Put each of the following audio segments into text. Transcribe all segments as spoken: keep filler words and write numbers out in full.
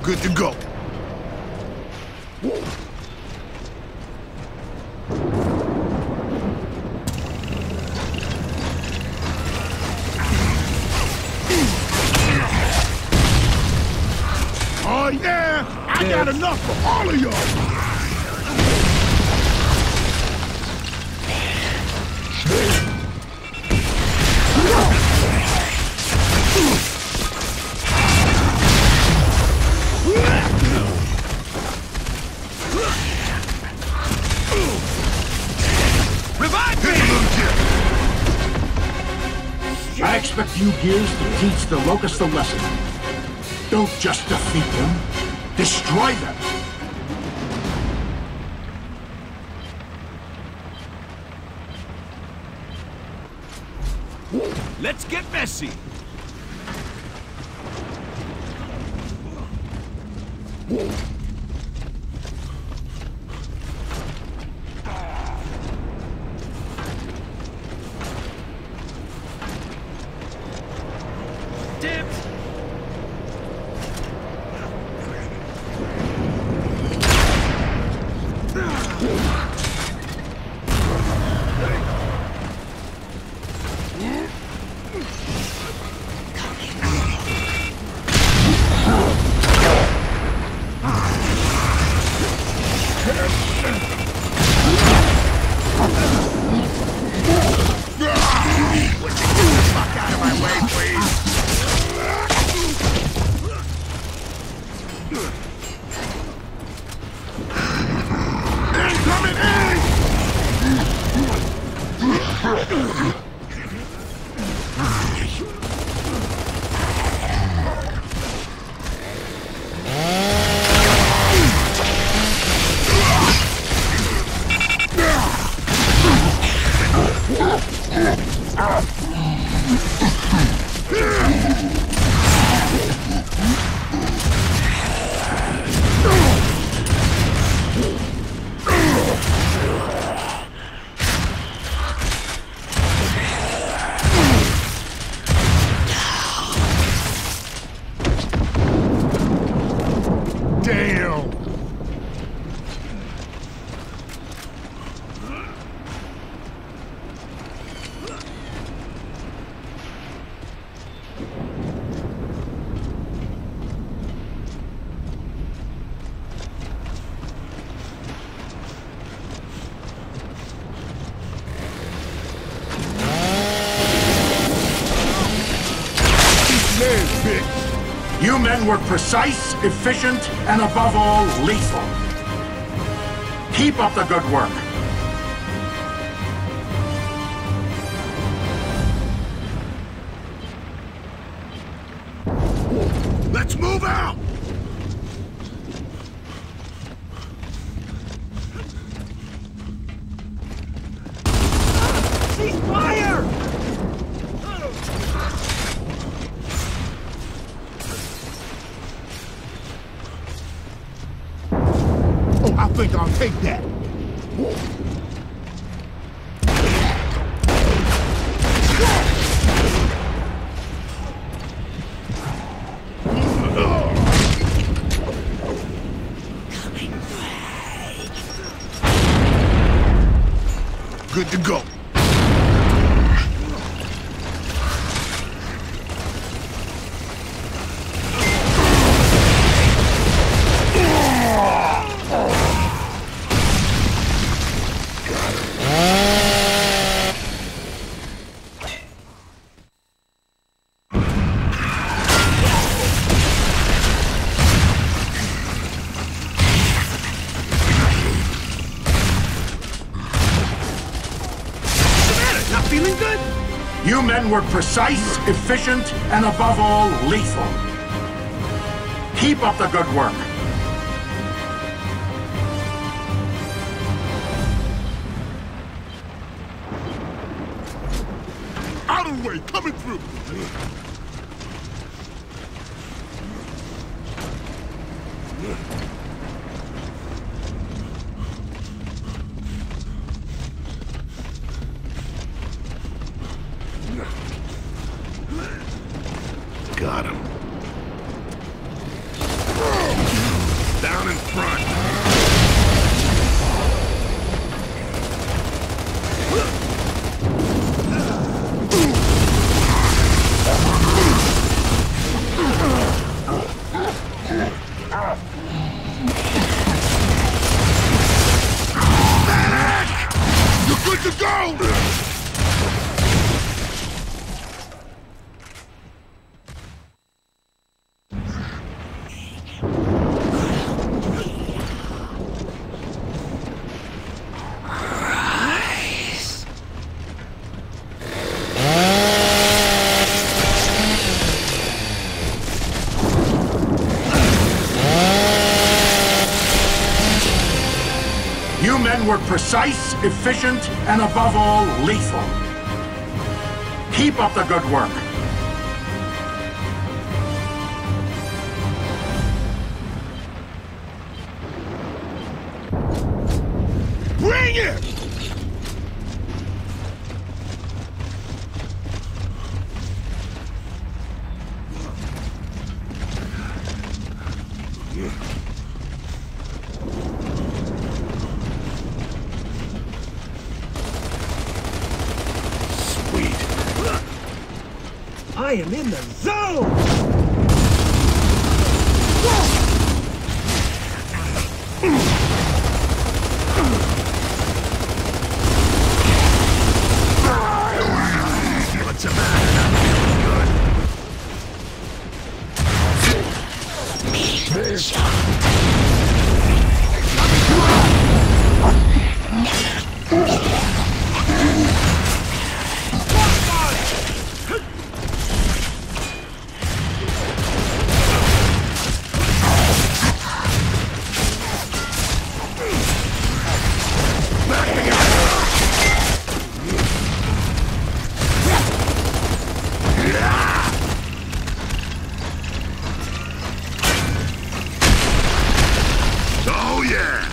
Good to go. Oh yeah, I got enough for all of y'all. I expect you gears to teach the Locusts a lesson. Don't just defeat them, destroy them! Let's get messy! You men were precise, efficient, and above all, lethal. Keep up the good work. Let's move out! Cease fire! I think I'll take that. Good to go. Feeling good? You men were precise, efficient, and above all, lethal. Keep up the good work. Out of the way, coming through. Got him. down in front. You're good to go! You men were precise, efficient, and above all, lethal. Keep up the good work. Bring it! I am in the zone! What's the matter? Not feeling good. Oh yeah!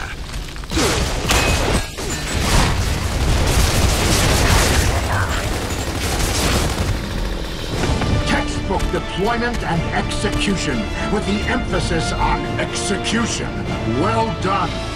Textbook deployment and execution, with the emphasis on execution. Well done.